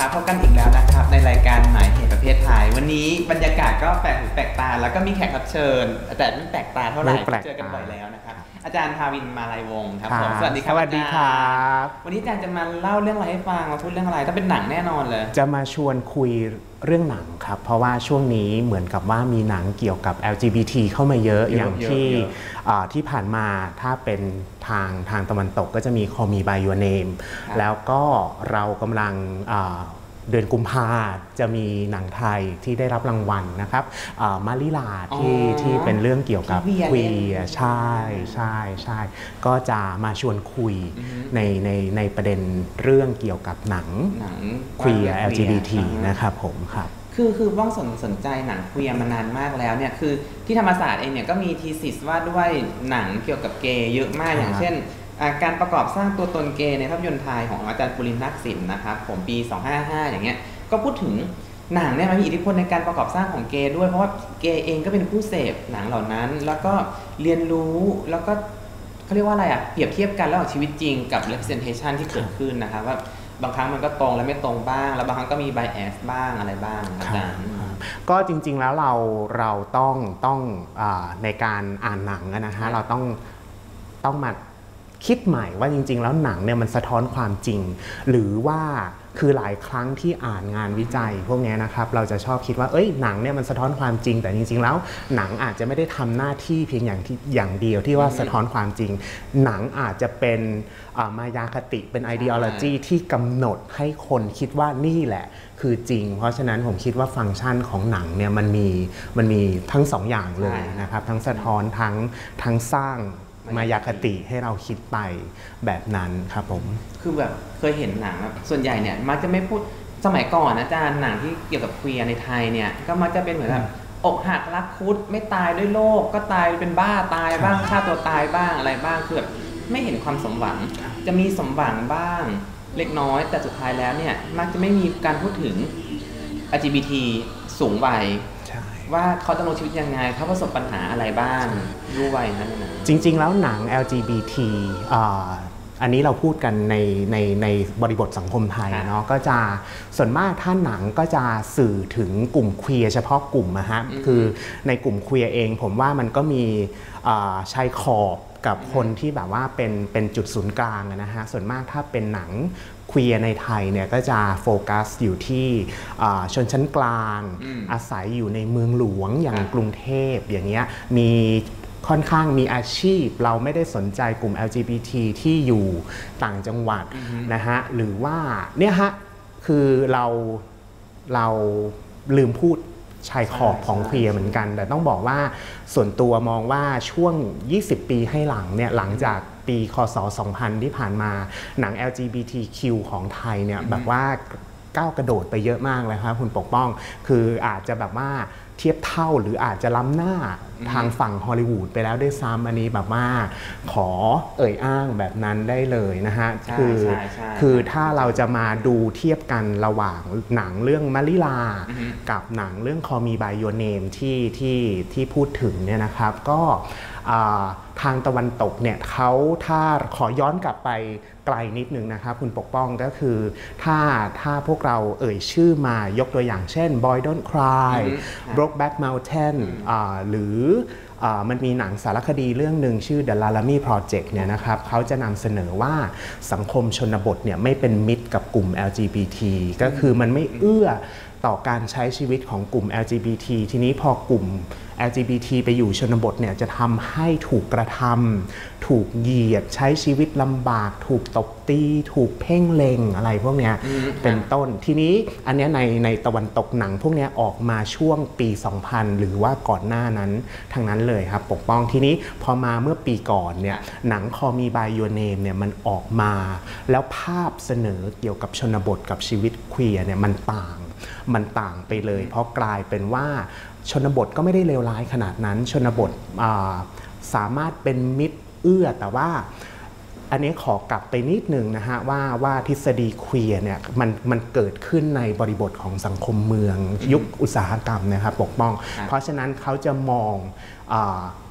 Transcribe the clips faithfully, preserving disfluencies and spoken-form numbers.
ครับพบกันอีกแล้วนะครับในรายการหมายเหตุประเภทไทยวันนี้บรรยากาศก็แปลกหูแปลกตาแล้วก็มีแขกรับเชิญแต่ไม่แปลกตาเท่าไหร่เจอกันบ่อยแล้วนะครับอาจารย์ภาวินมาลัยวงศ์ครับผมสวัสดีครับสวัสดีครับวันนี้อาจารย์จะมาเล่าเรื่องอะไรให้ฟังมาพูดเรื่องอะไรถ้าเป็นหนังแน่นอนเลยจะมาชวนคุยเรื่องหนังครับเพราะว่าช่วงนี้เหมือนกับว่ามีหนังเกี่ยวกับ แอล จี บี ที เข้ามาเยอะอย่างที่ที่ผ่านมาถ้าเป็นทางทางตะวันตกก็จะมี Call Me by Your Name แล้วก็เรากำลังเดือนกุมภาจะมีหนังไทยที่ได้รับรางวัลนะครับมาริลาที่ที่เป็นเรื่องเกี่ยวกับควีร์ใช่ใช่ใช่ก็จะมาชวนคุยในในในประเด็นเรื่องเกี่ยวกับหนังควีร์ แอล จี บี ที นะครับผมครับคือคือบ้องสนสนใจหนังควีร์มานานมากแล้วเนี่ยคือที่ธรรมศาสตร์เองเนี่ยก็มีทีสิสว่าด้วยหนังเกี่ยวกับเกย์เยอะมากอย่างเช่นการประกอบสร้างตัวตนเกย์ในภาพยนตร์ไทยของอาจารย์ปุรินทร์นาคศิลป์นะครับผมปีสองพันห้าร้อยห้าสิบห้าอย่างเงี้ยก็พูดถึงหนังเนี่ยมันมีอิทธิพลในการประกอบสร้างของเกย์ด้วยเพราะว่าเกย์เองก็เป็นผู้เสพหนังเหล่านั้นแล้วก็เรียนรู้แล้วก็เขาเรียกว่าอะไรอ่ะเปรียบเทียบกันระหว่างชีวิตจริงกับ representation ที่เกิดขึ้นนะครับว่าบางครั้งมันก็ตรงและไม่ตรงบ้างแล้วบางครั้งก็มี bias บ้างอะไรบ้างอาจารย์ก็จริงๆแล้วเราเราต้องต้องในการอ่านหนังนะฮะเราต้องต้องมาคิดใหม่ว่าจริงๆแล้วหนังเนี่ยมันสะท้อนความจริงหรือว่าคือหลายครั้งที่อ่านงานวิจัยพวกนี้นะครับเราจะชอบคิดว่าเอ้ยหนังเนี่ยมันสะท้อนความจริงแต่จริงๆแล้วหนังอาจจะไม่ได้ทำหน้าที่เพียงอย่างที่อย่างเดียวที่ว่าสะท้อนความจริงหนังอาจจะเป็นมายาคติเป็น ideology ที่กำหนดให้คนคิดว่านี่แหละคือจริงเพราะฉะนั้นผมคิดว่าฟังก์ชันของหนังเนี่ยมันมีมันมีทั้งสองอย่างเลยนะครับทั้งสะท้อนทั้งทั้งสร้างมายาคติให้เราคิดไปแบบนั้นครับผมคือแบบเคยเห็นหนังส่วนใหญ่เนี่ยมักจะไม่พูดสมัยก่อนอาจารย์หนังที่เกี่ยวกับเคลียร์ในไทยเนี่ยก็มักจะเป็นเหมือนแบบอกหักรักคุดไม่ตายด้วยโรคก็ตายเป็นบ้าตายบ้างฆ่าตัวตายบ้างอะไรบ้างคือแบบไม่เห็นความสมหวังจะมีสมหวังบ้างเล็กน้อยแต่สุดท้ายแล้วเนี่ยมักจะไม่มีการพูดถึง แอล จี บี ที สูงวัยว่าเขาดำรงชีวิตยังไงเขาประสบปัญหาอะไรบ้างรู้ไว้นั่นนะจริงๆแล้วหนัง แอล จี บี ที อันนี้เราพูดกันในในในบริบทสังคมไทยเนาะก็จะส่วนมากถ้าหนังก็จะสื่อถึงกลุ่มเคลียร์เฉพาะกลุ่มนะฮะคือในกลุ่มเคลียร์เองผมว่ามันก็มีชายขอบกับคนที่แบบว่าเป็นเป็นจุดศูนย์กลางนะฮะส่วนมากถ้าเป็นหนังเคลียร์ในไทยเนี่ยก็จะโฟกัสอยู่ที่ชนชั้นกลางอาศัยอยู่ในเมืองหลวงอย่างกรุงเทพอย่างเงี้ยมีค่อนข้างมีอาชีพเราไม่ได้สนใจกลุ่ม แอล จี บี ที ที่อยู่ต่างจังหวัดนะฮะหรือว่าเนี่ยฮะคือเราเราลืมพูดชายขอบของเคลียร์เหมือนกันแต่ต้องบอกว่าส่วนตัวมองว่าช่วงยี่สิบปีให้หลังเนี่ยหลังจากปีคศสองพันที่ผ่านมาหนัง แอล จี บี ที คิว ของไทยเนี่ยแบบว่าก้าวกระโดดไปเยอะมากเลยครับคุณปกป้องคืออาจจะแบบว่าเทียบเท่าหรืออาจจะล้ำหน้าทางฝั่งฮอลลีวูดไปแล้วด้วยซ้ำอันนี้แบบว่าขอเอ่ยอ้างแบบนั้นได้เลยนะฮะคือคือถ้าเราจะมาดูเทียบกันระหว่างหนังเรื่องมาริลากับหนังเรื่อง Call Me by Your Name ที่ที่ที่พูดถึงเนี่ยนะครับก็ทางตะวันตกเนี่ยเขาถ้าขอย้อนกลับไปไกลนิดนึงนะครับคุณปกป้องก็คือถ้าถ้าพวกเราเอ่ยชื่อมายกตัวอย่างเช่น Boy Don't Cry Brokeback Mountain หรือมันมีหนังสารคดีเรื่องหนึ่งชื่อ The Laramie Project เนี่ยนะครับเขาจะนำเสนอว่าสังคมชนบทเนี่ยไม่เป็นมิตรกับกลุ่ม แอล จี บี ที ก็คือมันไม่เอื้อต่อการใช้ชีวิตของกลุ่ม แอล จี บี ที ทีนี้พอกลุ่ม แอล จี บี ที ไปอยู่ชนบทเนี่ยจะทำให้ถูกกระทำถูกเหยียดใช้ชีวิตลำบากถูกตบตีถูกเพ่งเล็งอะไรพวกเนี้ยเป็นต้นทีนี้อันนี้ในในตะวันตกหนังพวกนี้ออกมาช่วงปีสองพันหรือว่าก่อนหน้านั้นทั้งนั้นเลยครับปกป้องทีนี้พอมาเมื่อปีก่อนเนี่ยหนัง Call Me by Your Name เนี่ยมันออกมาแล้วภาพเสนอเกี่ยวกับชนบทกับชีวิตเคลียร์เนี่ยมันต่างมันต่างไปเลยเพราะกลายเป็นว่าชนบทก็ไม่ได้เลวร้ายขนาดนั้นชนบทสามารถเป็นมิตรเอื้อแต่ว่าอันนี้ขอกลับไปนิดนึงนะฮะว่าว่าทฤษฎีเคลียร์เนี่ยมันมันเกิดขึ้นในบริบทของสังคมเมืองยุคอุตสาหกรรมนะครับปกป้องเพราะฉะนั้นเขาจะมองภ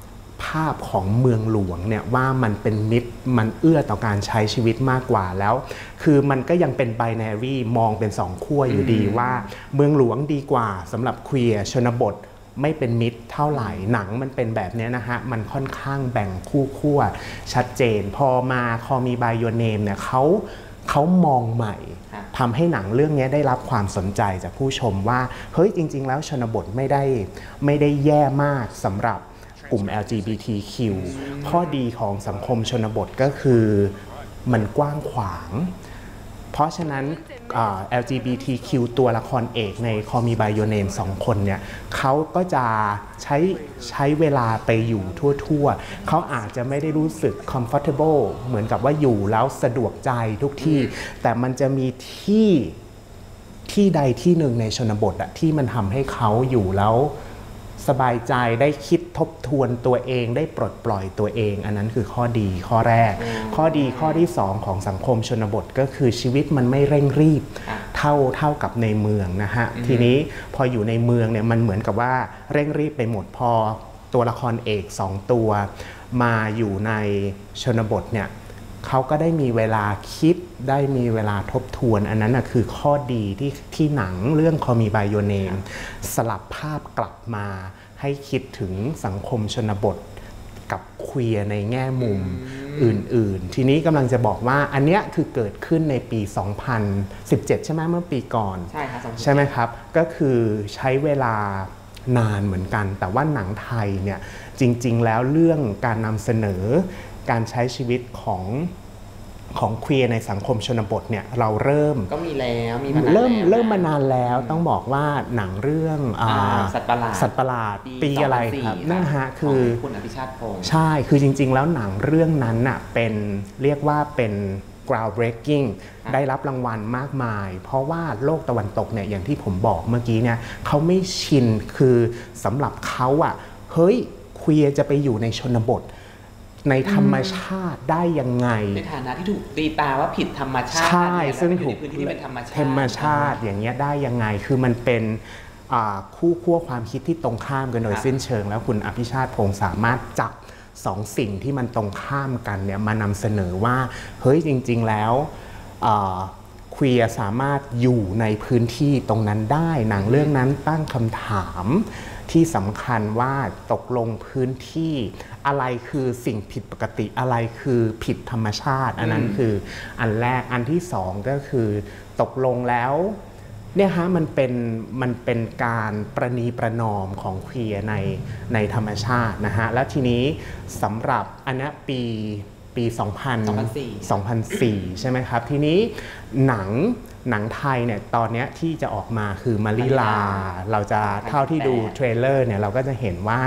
ภาพของเมืองหลวงเนี่ยว่ามันเป็นมิตรมันเอื้อต่อการใช้ชีวิตมากกว่าแล้วคือมันก็ยังเป็นไบนารีมองเป็นสองขั้วอยู่ดีว่าเมืองหลวงดีกว่าสำหรับเคลียร์ชนบทไม่เป็นมิตรเท่าไหร่หนังมันเป็นแบบนี้นะฮะมันค่อนข้างแบ่งคู่ขั้วชัดเจนพอมาคอมีบายโยเนมเนี่ยเขาเขามองใหม่ทำให้หนังเรื่องนี้ได้รับความสนใจจากผู้ชมว่าเฮ้ยจริงๆแล้วชนบทไม่ได้ไม่ได้แย่มากสำหรับกลุ่ม แอล จี บี ที คิว ข้อดีของสังคมชนบทก็คือมันกว้างขวางเพราะฉะนั้น แอล จี บี ที คิว ตัวละครเอกใน Call Me By Your Name สองคนเนี่ยเขาก็จะใช้ใช้เวลาไปอยู่ทั่วๆเขาอาจจะไม่ได้รู้สึก comfortable เหมือนกับว่าอยู่แล้วสะดวกใจทุกที่แต่มันจะมีที่ที่ใดที่หนึ่งในชนบทอะที่มันทำให้เขาอยู่แล้วสบายใจได้คิดทบทวนตัวเองได้ปลดปล่อยตัวเองอันนั้นคือข้อดีข้อแรกข้อดีข้อที่สองของสังคมชนบทก็คือชีวิตมันไม่เร่งรีบเท่าเท่ากับในเมืองนะฮะทีนี้พออยู่ในเมืองเนี่ยมันเหมือนกับว่าเร่งรีบไปหมดพอตัวละครเอกสองตัวมาอยู่ในชนบทเนี่ยเขาก็ได้มีเวลาคิดได้มีเวลาทบทวนอันนั้นนะคือข้อดีที่ที่หนังเรื่อง Call Me By Your Name สลับภาพกลับมาให้คิดถึงสังคมชนบทกับเคลียร์ในแง่มุมอื่นๆทีนี้กำลังจะบอกว่าอันเนี้ยคือเกิดขึ้นในปี สองพันสิบเจ็ด ใช่ไหมเมื่อปีก่อนใช่ครับใช่ไหมครับก็คือใช้เวลานานเหมือนกันแต่ว่าหนังไทยเนี่ยจริงๆแล้วเรื่องการนำเสนอการใช้ชีวิตของของเคลียร์ในสังคมชนบทเนี่ยเราเริ่มก็มีแล้วมีมานานเริ่มเริ่มมานานแล้วต้องบอกว่าหนังเรื่องสัตว์ประหลาดสัตว์ประหลาดปีอะไรครับนั่นฮะคือคุณอภิชาติพงษ์ใช่คือจริงๆแล้วหนังเรื่องนั้นน่ะเป็นเรียกว่าเป็น groundbreaking ได้รับรางวัลมากมายเพราะว่าโลกตะวันตกเนี่ยอย่างที่ผมบอกเมื่อกี้เนี่ยเขาไม่ชินคือสำหรับเขาอ่ะเฮ้ยเคลียร์จะไปอยู่ในชนบทในธรรมชาติได้ยังไงในฐานะที่ถูกตีตาว่าผิดธรรมชาติใช่ซึ่งถูกพื้นที่เป็นธรรมชาติธรรมชาติอย่างเงี้ยได้ยังไงคือมันเป็นคู่ขั้วความคิดที่ตรงข้ามกันโดยสิ้นเชิงแล้วคุณอภิชาติพงษ์สามารถจับสองสิ่งที่มันตรงข้ามกันเนี่ยมานำเสนอว่าเฮ้ยจริงๆแล้วเคลียร์สามารถอยู่ในพื้นที่ตรงนั้นได้หนังเรื่องนั้นตั้งคำถามที่สำคัญว่าตกลงพื้นที่อะไรคือสิ่งผิดปกติอะไรคือผิดธรรมชาติอันนั้นคืออันแรกอันที่สองก็คือตกลงแล้วเนี่ยฮะมันเป็นมันเป็นการประนีประนอมของเคลียร์ในในธรรมชาตินะฮะแล้วทีนี้สำหรับอันนี้ปีปีสองพันสี่ใช่ไหมครับทีนี้หนังหนังไทยเนี่ยตอนนี้ที่จะออกมาคือมาริลาเราจะเท่าที่ดูเทรลเลอร์เนี่ยเราก็จะเห็นว่า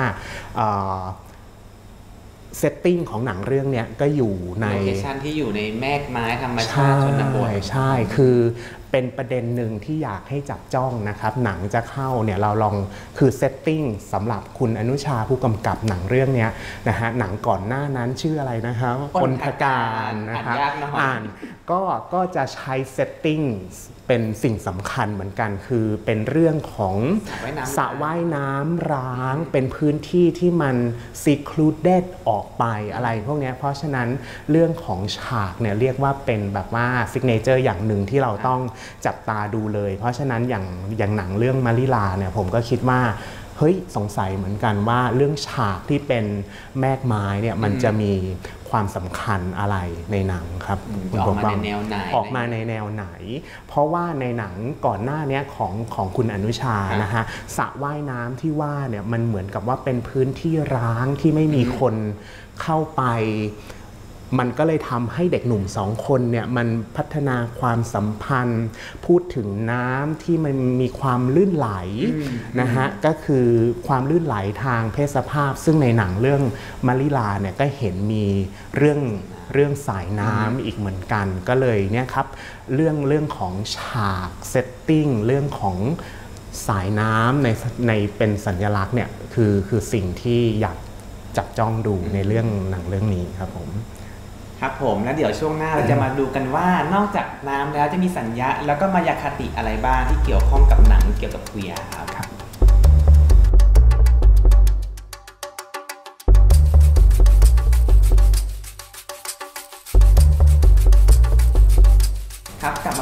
เซตติ้งของหนังเรื่องนี้ก็อยู่ในโลเคชั่นที่อยู่ในแมกไม้ธรรมชาติชนบทใช่คือเป็นประเด็นหนึ่งที่อยากให้จับจ้องนะครับหนังจะเข้าเนี่ยเราลองคือเซตติ้งสำหรับคุณอนุชาผู้กำกับหนังเรื่องนี้นะฮะหนังก่อนหน้านั้นชื่ออะไรนะครับปนทการนะครับอ่านก็ก็จะใช้เซตติ้งเป็นสิ่งสำคัญเหมือนกันคือเป็นเรื่องของสระว่ายน้ำร้างเป็นพื้นที่ที่มัน secluded ออกไปอะไรพวกนี้เพราะฉะนั้นเรื่องของฉากเนี่ยเรียกว่าเป็นแบบว่า signature อย่างหนึ่งที่เราต้องจับตาดูเลยเพราะฉะนั้นอย่างอย่างหนังเรื่องมาริลาเนี่ยผมก็คิดว่าเฮ้ยสงสัยเหมือนกันว่าเรื่องฉากที่เป็นแมกไม้เนี่ยมันจะมีความสำคัญอะไรในหนังครับออกมาในแนวไหนออกมาในแนวไหนเพราะว่าในหนังก่อนหน้านี้ของของคุณอนุชานะฮะสระว่ายน้ำที่ว่าเนี่ยมันเหมือนกับว่าเป็นพื้นที่ร้างที่ไม่มีคนเข้าไปมันก็เลยทำให้เด็กหนุ่มสองคนเนี่ยมันพัฒนาความสัมพันธ์พูดถึงน้ำที่มันมีความลื่นไหลนะฮะก็คือความลื่นไหลทางเพศสภาพซึ่งในหนังเรื่องมาริลาเนี่ยก็เห็นมีเรื่องเรื่องสายน้ำอีกเหมือนกันก็เลยเนี่ยครับเรื่องเรื่องของฉากเซตติ้งเรื่องของสายน้ำในในเป็นสัญลักษณ์เนี่ยคือคือสิ่งที่อยากจับจ้องดูในเรื่องหนังเรื่องนี้ครับผมครับผมแล้วเดี๋ยวช่วงหน้าเราจะมาดูกันว่านอกจากน้ำแล้วจะมีสัญญาแล้วก็มายาคติอะไรบ้างที่เกี่ยวข้องกับหนังเกี่ยวกับเคลียร์ครับ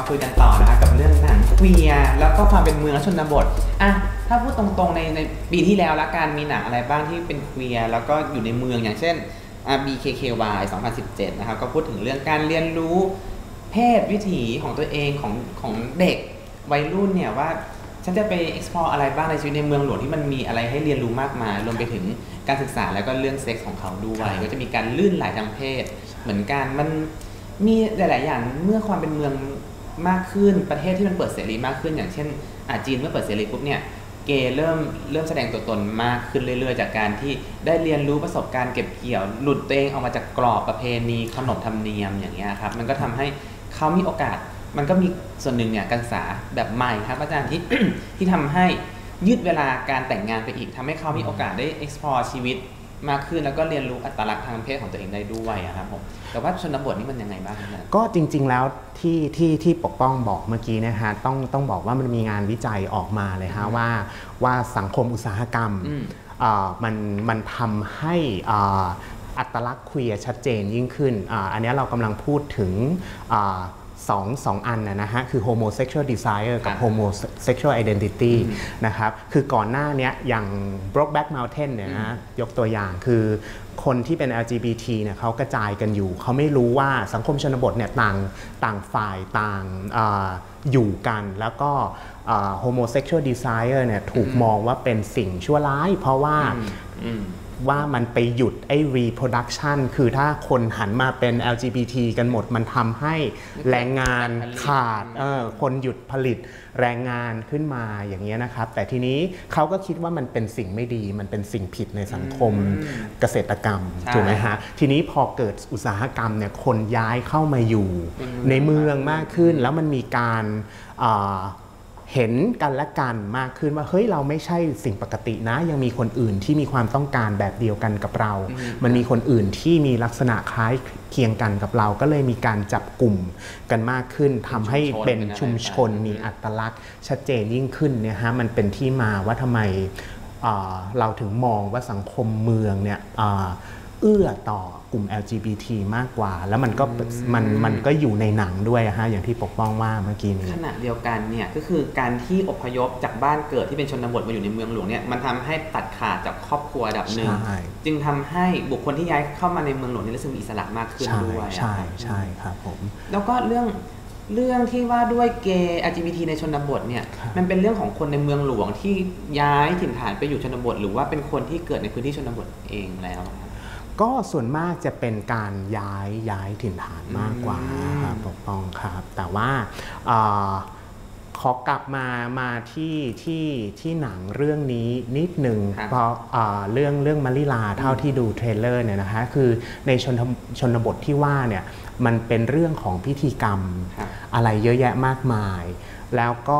คุยกันต่อนะคะกับเรื่องหนังเควียร์แล้วก็ความเป็นเมืองและชนบทอ่ะถ้าพูดตรงๆในในปีที่แล้วละกันมีหนังอะไรบ้างที่เป็นเควียร์แล้วก็อยู่ในเมืองอย่างเช่น บี เค เค วาย สองพันสิบเจ็ดนะครับก็พูดถึงเรื่องการเรียนรู้เพศวิถีของตัวเองของของเด็กวัยรุ่นเนี่ยว่าฉันจะไป explore อะไรบ้างในชีวิตในเมืองหลวงที่มันมีอะไรให้เรียนรู้มากมายรวมไปถึงการศึกษาแล้วก็เรื่องเซ็กส์ของเขาด้วยก็จะมีการลื่นไหลทางเพศเหมือนกันมันมีหลายๆอย่างเมื่อความเป็นเมืองมากขึ้นประเทศที่มันเปิดเสรีมากขึ้นอย่างเช่นอาจีนเมื่อเปิดเสรีปุ๊บเนี่ยเกย์เริ่มเริ่มแสดงตัวตนมากขึ้นเรื่อยๆจากการที่ได้เรียนรู้ประสบการณ์เก็บเกี่ยวหลุดตัวเองออกมาจากกรอบประเพณีขนบธรรมเนียมอย่างเงี้ยครับมันก็ทำให้เขามีโอกาสมันก็มีส่วนหนึ่งเนี่ยการศึกษาแบบใหม่ครับอาจารย์ที่ ที่ทำให้ยืดเวลาการแต่งงานไปอีกทำให้เขามีโอกาสได้ explore ชีวิตมากขึ้นแล้วก็เรียนรู้อัตลักษณ์ทางเพศของตัวเองได้ด้วยครับผมแต่ว่าชนบทนี่มันยังไงบ้างครับก็จริงๆแล้วที่ที่ที่ปกป้องบอกเมื่อกี้นะฮะต้องต้องบอกว่ามันมีงานวิจัยออกมาเลยฮะว่าว่าสังคมอุตสาหกรรมมันมันทำให้อัตลักษณ์เควียร์ชัดเจนยิ่งขึ้น อ, อันนี้เรากำลังพูดถึงสองสองอันนะฮะคือ homosexual desire กับ homosexual identity นะครับคือก่อนหน้านี้อย่าง Brokeback Mountain เนี่ยนะยกตัวอย่างคือคนที่เป็น แอล จี บี ที เนี่ยเขากระจายกันอยู่เขาไม่รู้ว่าสังคมชนบทเนี่ยต่างต่างฝ่ายต่าง อ, อยู่กันแล้วก็ homosexual desire เนี่ยถูกมองว่าเป็นสิ่งชั่วร้ายเพราะว่าว่ามันไปหยุดไอ้ reproduction คือถ้าคนหันมาเป็น แอล จี บี ที กันหมดมันทำให้แรงงานขาดคนหยุดผลิตแรงงานขึ้นมาอย่างเงี้ยนะครับแต่ทีนี้เขาก็คิดว่ามันเป็นสิ่งไม่ดีมันเป็นสิ่งผิดในสังคมเกษตรกรรมถูกไหมฮะทีนี้พอเกิดอุตสาหกรรมเนี่ยคนย้ายเข้ามาอยู่ในเมืองมากขึ้นแล้วมันมีการเห็นกันและกันมากขึ้นว่าเฮ้ยเราไม่ใช่สิ่งปกตินะยังมีคนอื่นที่มีความต้องการแบบเดียวกันกับเรา มันมีคนอื่นที่มีลักษณะคล้ายเคียงกันกับเราก็เลยมีการจับกลุ่มกันมากขึ้นทำให้เป็นชุมชนมีอัตลักษณ์ชัดเจนยิ่งขึ้นเนี่ยฮะมันเป็นที่มาว่าทำไมเราถึงมองว่าสังคมเมืองเนี่ยเอื้อต่อกลุ่ม แอล จี บี ที มากกว่าแล้วมันก็มันมันก็อยู่ในหนังด้วยฮะอย่างที่ปกป้องว่าเมื่อกี้นี้ขณะเดียวกันเนี่ยก็คือการที่อพยพจากบ้านเกิดที่เป็นชนบทมาอยู่ในเมืองหลวงเนี่ยมันทำให้ตัดขาดจากครอบครัวระดับหนึ่งจึงทำให้บุคคลที่ย้ายเข้ามาในเมืองหลวงนี่รู้สึกมีอิสระมากขึ้นด้วยใช่ใช่ครับผมแล้วก็เรื่องเรื่องที่ว่าด้วยเกย์ แอล จี บี ที ในชนบทเนี่ยมันเป็นเรื่องของคนในเมืองหลวงที่ย้ายถิ่นฐานไปอยู่ชนบทหรือว่าเป็นคนที่เกิดในพื้นที่ชนบทเองแล้วก็ส่วนมากจะเป็นการย้ายย้ายถิ่นฐานมากกว่าครับปกป้องครับแต่ว่าขอกลับมามาที่ที่ที่หนังเรื่องนี้นิดหนึ่งเพราะเรื่องเรื่องมาริลาเท่าที่ดูเทรลเลอร์เนี่ยนะคะคือในชนชนบทที่ว่าเนี่ยมันเป็นเรื่องของพิธีกรรมอะไรเยอะแยะมากมายแล้วก็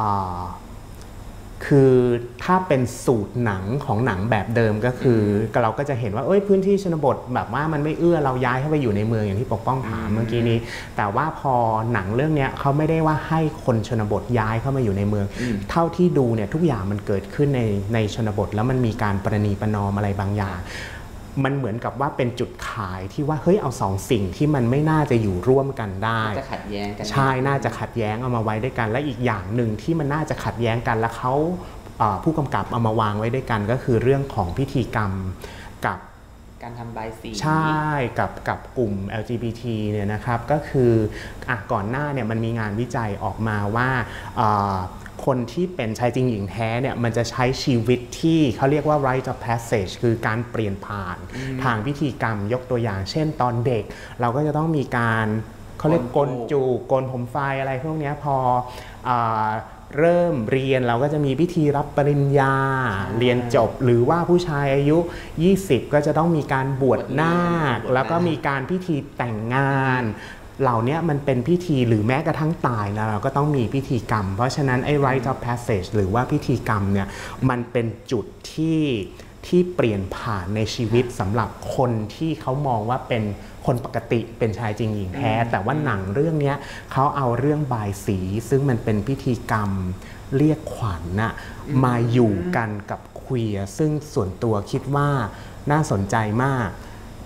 คือถ้าเป็นสูตรหนังของหนังแบบเดิมก็คือเราก็จะเห็นว่าเอ้ยพื้นที่ชนบทแบบว่ามันไม่เอื้อเราย้ายเข้าไปอยู่ในเมืองอย่างที่ปกป้องถามเมื่อกี้นี้แต่ว่าพอหนังเรื่องนี้เขาไม่ได้ว่าให้คนชนบทย้ายเข้ามาอยู่ในเมืองเท่าที่ดูเนี่ยทุกอย่างมันเกิดขึ้นในในชนบทแล้วมันมีการประนีประนอมอะไรบางอย่างมันเหมือนกับว่าเป็นจุดขายที่ว่าเฮ้ยเอาสองสิ่งที่มันไม่น่าจะอยู่ร่วมกันได้จะขัดแย้งกันใช่น่าจะขัดแย้งเอามาไว้ด้วยกันและอีกอย่างหนึ่งที่มันน่าจะขัดแย้งกันแล้วเขาผู้กำกับเอามาวางไว้ด้วยกันก็คือเรื่องของพิธีกรรมกับการทำใบสีใช่กับกับกลุ่ม แอล จี บี ที เนี่ยนะครับก็คืออ่ะก่อนหน้าเนี่ยมันมีงานวิจัยออกมาว่าคนที่เป็นชายจริงหญิงแท้เนี่ยมันจะใช้ชีวิตที่เขาเรียกว่า rite of passage คือการเปลี่ยนผ่านทางพิธีกรรมยกตัวอย่างเช่นตอนเด็กเราก็จะต้องมีการเขาเรียกกลจูกลผมไฟอะไรพวกนี้พอเริ่มเรียนเราก็จะมีพิธีรับปริญญาเรียนจบหรือว่าผู้ชายอายุยี่สิบก็จะต้องมีการบวชนาคแล้วก็มีการพิธีแต่งงานเหล่านี้มันเป็นพิธีหรือแม้กระทั่งตายนะเราก็ต้องมีพิธีกรรมเพราะฉะนั้นไอ้ rite of passage หรือว่าพิธีกรรมเนี่ยมันเป็นจุดที่ที่เปลี่ยนผ่านในชีวิตสำหรับคนที่เขามองว่าเป็นคนปกติเป็นชายจริงหญิงแท้แต่ว่าหนังเรื่องนี้เขาเอาเรื่องบายสีซึ่งมันเป็นพิธีกรรมเรียกขวัญน่ะมาอยู่กันกับเควียร์ซึ่งส่วนตัวคิดว่าน่าสนใจมาก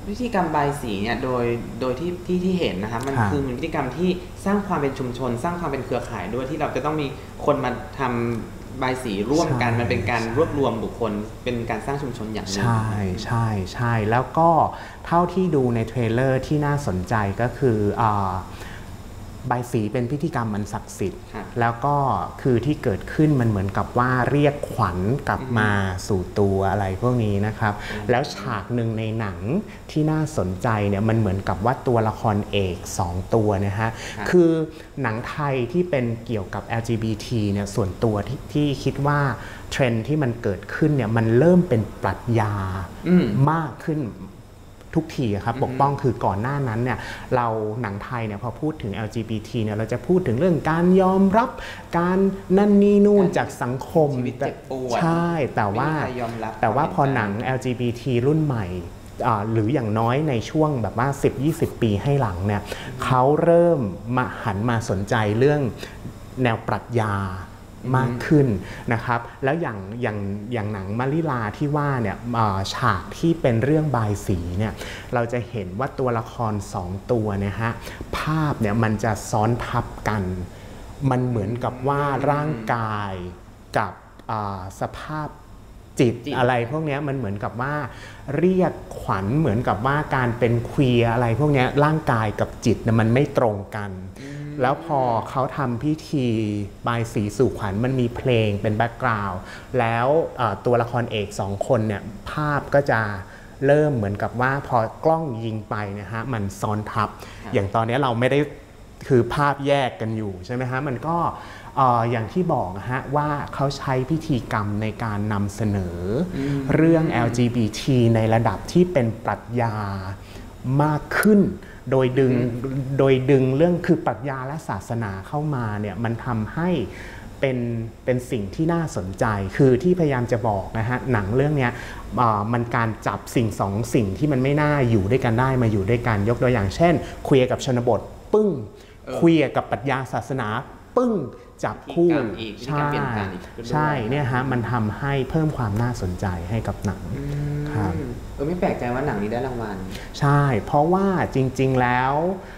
พิธีกรรมบายสีเนี่ยโดยโดยที่ที่ที่เห็นนะครับมันคือเป็นพิธีกรรมที่สร้างความเป็นชุมชน สร้างความเป็นเครือข่ายด้วยที่เราจะต้องมีคนมาทำบายสีร่วมกันมันเป็นการรวบรวมบุคคลเป็นการสร้างชุมชนอย่างหนึ่งใช่ใช่ใช่แล้วก็เท่าที่ดูในเทรลเลอร์ที่น่าสนใจก็คือใบสีเป็นพิธีกรรมมันศักดิ์สิทธิ์แล้วก็คือที่เกิดขึ้นมันเหมือนกับว่าเรียกขวัญกลับมาสู่ตัวอะไรพวกนี้นะครับแล้วฉากหนึ่งในหนังที่น่าสนใจเนี่ยมันเหมือนกับว่าตัวละครเอกสองตัวนะฮะคือหนังไทยที่เป็นเกี่ยวกับ แอล จี บี ที เนี่ยส่วนตัวที่ที่คิดว่าเทรนด์ที่มันเกิดขึ้นเนี่ยมันเริ่มเป็นปรัชญามากขึ้นทุกทีครับปกป้องคือก่อนหน้านั้นเนี่ยเราหนังไทยเนี่ยพอพูดถึง แอล จี บี ที เนี่ยเราจะพูดถึงเรื่องการยอมรับการนั่นนี่นู่นจากสังคมใช่แต่ว่าแต่ว่าพอหนัง แอล จี บี ที รุ่นใหม่หรืออย่างน้อยในช่วงแบบว่า สิบถึงยี่สิบ ปีให้หลังเนี่ยเขาเริ่มมาหันมาสนใจเรื่องแนวปรัชญามากขึ้นนะครับแล้วอย่างอย่างอย่างหนังมาริลาที่ว่าเนี่ยฉากที่เป็นเรื่องบายสีเนี่ยเราจะเห็นว่าตัวละครสองตัวเนี่ยฮะภาพเนี่ยมันจะซ้อนทับกันมันเหมือนกับว่าร่างกายกับสภาพจิตอะไรพวกนี้มันเหมือนกับว่าเรียกขวัญเหมือนกับว่าการเป็นเคลียร์อะไรพวกนี้ร่างกายกับจิตเนี่ยมันไม่ตรงกันแล้วพอเขาทำพิธีบายสีสู่ขวัญมันมีเพลงเป็นแบ็กกราวด์แล้วตัวละครเอกสองคนเนี่ยภาพก็จะเริ่มเหมือนกับว่าพอกล้องยิงไปนะฮะมันซ้อนทับอย่างตอนนี้เราไม่ได้คือภาพแยกกันอยู่ใช่ไหมฮะมันก็อย่างที่บอกนะฮะว่าเขาใช้พิธีกรรมในการนำเสนอเรื่อง แอล จี บี ที ในระดับที่เป็นปรัชญามากขึ้นโดยดึงโดยดึงเรื่องคือปรัชญาและศาสนาเข้ามาเนี่ยมันทำให้เป็นเป็นสิ่งที่น่าสนใจคือที่พยายามจะบอกนะฮะหนังเรื่องนี้มันการจับสิ่งสองสิ่งที่มันไม่น่าอยู่ด้วยกันได้มาอยู่ด้วยกันยกตัวอย่างเช่นเคลียร์กับชนบทปึ้งเคลียร์กับปรัชญาศาสนาปึ้งจับคู่ใช่ใช่เนี่ยฮะมันทำให้เพิ่มความน่าสนใจให้กับหนังครับเออไม่แปลกใจว่าหนังนี้ได้รางวัลใช่เพราะว่าจริงๆแล้ว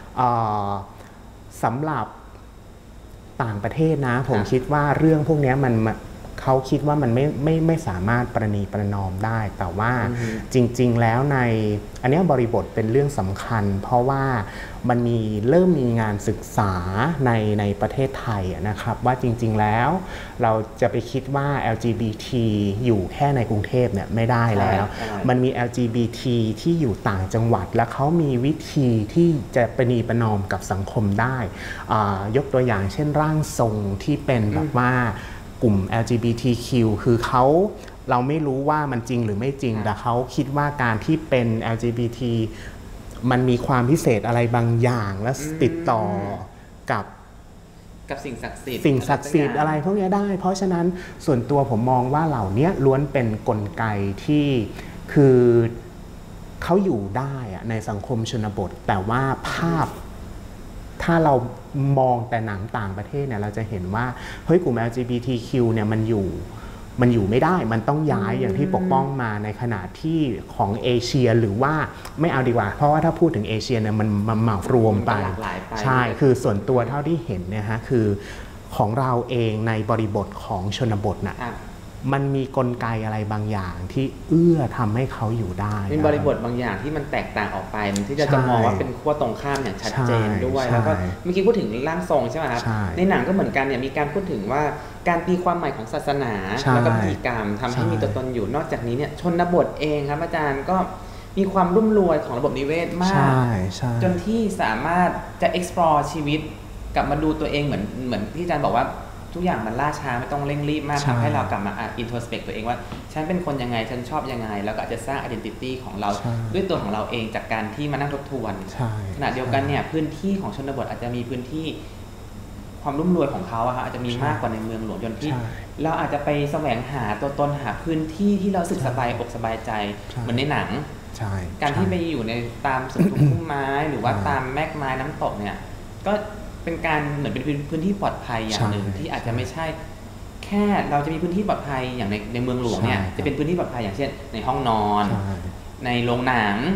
สำหรับต่างประเทศนะผมคิดว่าเรื่องพวกนี้มันเขาคิดว่ามันไม่ไม่ไม่สามารถประนีประนอมได้แต่ว่าจริงๆแล้วในอันนี้บริบทเป็นเรื่องสำคัญเพราะว่ามันมีเริ่มมีงานศึกษาในในประเทศไทยนะครับว่าจริงๆแล้วเราจะไปคิดว่า แอล จี บี ที อยู่แค่ในกรุงเทพเนี่ยไม่ได้แล้วมันมี แอล จี บี ที ที่อยู่ต่างจังหวัดและเขามีวิธีที่จะประนีประนอมกับสังคมได้ยกตัวอย่างเช่นร่างทรงที่เป็นแบบว่ากลุ่ม แอล จี บี ที คิว คือเขาเราไม่รู้ว่ามันจริงหรือไม่จริงแต่เขาคิดว่าการที่เป็น แอล จี บี ที มันมีความพิเศษอะไรบางอย่างและติดต่อกับกับสิ่งศักดิ์สิทธิ์สิ่งศักดิ์สิทธิ์อะไรพวกนี้ได้เพราะฉะนั้นส่วนตัวผมมองว่าเหล่านี้ล้วนเป็นกลไกที่คือเขาอยู่ได้ในสังคมชนบทแต่ว่าภาพถ้าเรามองแต่หนังต่างประเทศเนี่ยเราจะเห็นว่าเฮ้ยกลุ่ม แอล จี บี ที คิว เนี่ยมันอยู่มันอยู่ไม่ได้มันต้องย้ายอย่างที่ปกป้องมาในขณะที่ของเอเชียหรือว่าไม่เอาดีกว่าเพราะว่าถ้าพูดถึงเอเชียเนี่ยมันมันเหมารวมไปใช่คือส่วนตัวเท่าที่เห็นเนี่ยฮะคือของเราเองในบริบทของชนบทน่ะมันมีกลไกอะไรบางอย่างที่เอื้อทำให้เขาอยู่ได้มีบริบทบางอย่างที่มันแตกต่างออกไปที่จะจะมองว่าเป็นขั้วตรงข้ามอย่างชัดเจนด้วยแล้วก็เมื่อกี้พูดถึงร่างทรงใช่ไหมครับในหนังก็เหมือนกันเนี่ยมีการพูดถึงว่าการตีความหมายของศาสนาแล้วก็พิธีกรรมทำให้มีตัวตนอยู่นอกจากนี้เนี่ยชนบทเองครับอาจารย์ก็มีความรุ่มรวยของระบบนิเวศมากจนที่สามารถจะ explore ชีวิตกลับมาดูตัวเองเหมือนเหมือนที่อาจารย์บอกว่าทุกอย่างมันล่าช้าไม่ต้องเร่งรีบมากทำให้เรากลับมาอ่ะ introspect ตัวเองว่าฉันเป็นคนยังไงฉันชอบยังไงแล้วก็อาจจะสร้าง identity ของเราด้วยตัวของเราเองจากการที่มานั่งทบทวนขณะเดียวกันเนี่ยพื้นที่ของชนบทอาจจะมีพื้นที่ความรุ่มรวยของเขาอะอาจจะมีมากกว่าในเมืองหลวงจนที่เราอาจจะไปแสวงหาตัวตนหาพื้นที่ที่เราสึกสบายอกสบายใจเหมือนในหนังการที่ไปอยู่ในตามสวนพุ่มไม้หรือว่าตามแมกไม้น้ำตกเนี่ยก็เป็นการเหมือนเป็นพื้นที่ปลอดภัยอย่างหนึ่งที่อาจจะไม่ใช่แค่เราจะมีพื้นที่ปลอดภัยอย่างในในเมืองหลวงเนี่ยจะเป็นพื้นที่ปลอดภัยอย่างเช่นในห้องนอนในโรงหนัง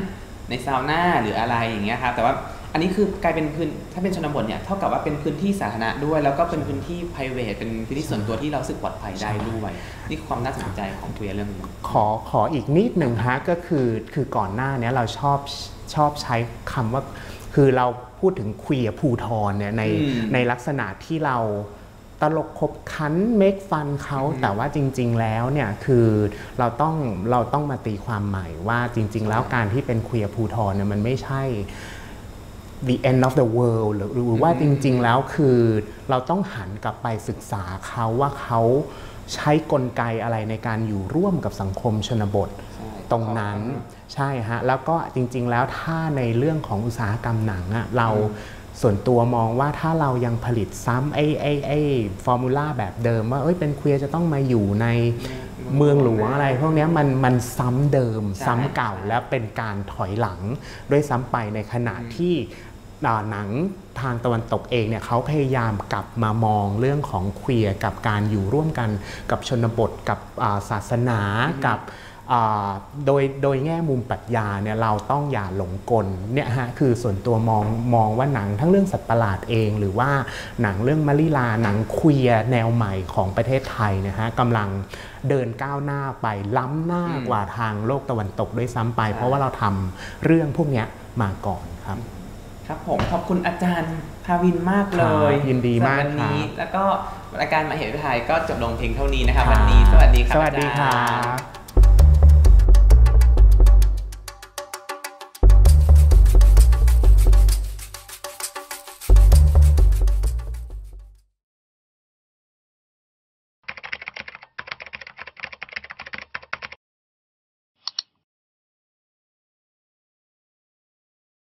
ในซาวน่าหรืออะไรอย่างเงี้ยครับแต่ว่าอันนี้คือกลายเป็นพื้นถ้าเป็นชนบทเนี่ยเท่ากับว่าเป็นพื้นที่สาธารณะด้วยแล้วก็เป็นพื้นที่ private เป็นพื้นที่ส่วนตัวที่เราสึกปลอดภัยได้ด้วยนี่คือความน่าสนใจของเคลียร์เรื่องนี้ขอขออีกนิดหนึ่งฮะก็คือคือก่อนหน้านี้เราชอบชอบใช้คำว่าคือเราพูดถึงเคลียร์ภูทรเนี่ยในในลักษณะที่เราตลกขบขันเมคฟันเขาแต่ว่าจริงๆแล้วเนี่ยคือเราต้องเราต้องมาตีความใหม่ว่าจริงๆแล้วการที่เป็นเคลียร์ภูทรเนี่ยมันไม่ใช่ the end of the world หรือหรือว่าจริงๆแล้วคือเราต้องหันกลับไปศึกษาเขาว่าเขาใช้กลไกอะไรในการอยู่ร่วมกับสังคมชนบทตรงนั้นใช่ฮะแล้วก็จริงๆแล้วถ้าในเรื่องของอุตสาหกรรมหนังอะเราส่วนตัวมองว่าถ้าเรายังผลิตซ้ำไอ้ไอ้ไอ้ฟอร์มูล่าแบบเดิมว่าเอ้ยเป็นเคลียร์จะต้องมาอยู่ในเมืองหลวงอะไรพวกนี้มันมันซ้ำเดิมซ้ำเก่าและเป็นการถอยหลังด้วยซ้ำไปในขณะที่หนังทางตะวันตกเองเนี่ยเขาพยายามกลับมามองเรื่องของเคลียร์กับการอยู่ร่วมกันกับชนบทกับศาสนากับโดยโดยแง่มุมปรัชญาเนี่ยเราต้องอย่าหลงกลเนี่ยฮะคือส่วนตัวมองมองว่าหนังทั้งเรื่องสัตว์ประหลาดเองหรือว่าหนังเรื่องมะลิลาหนังเคลียร์แนวใหม่ของประเทศไทยนะฮะกำลังเดินก้าวหน้าไปล้ำหน้ากว่าทางโลกตะวันตกด้วยซ้ำไปเพราะว่าเราทำเรื่องพวกนี้มาก่อนครับครับผมขอบคุณอาจารย์ภาวินมากเลยยินดีมากวันนี้แล้วก็รายการมาเหตุไทยก็จบลงเพียงเท่านี้นะครับวันนี้สวัสดีครับสวัสดีครับ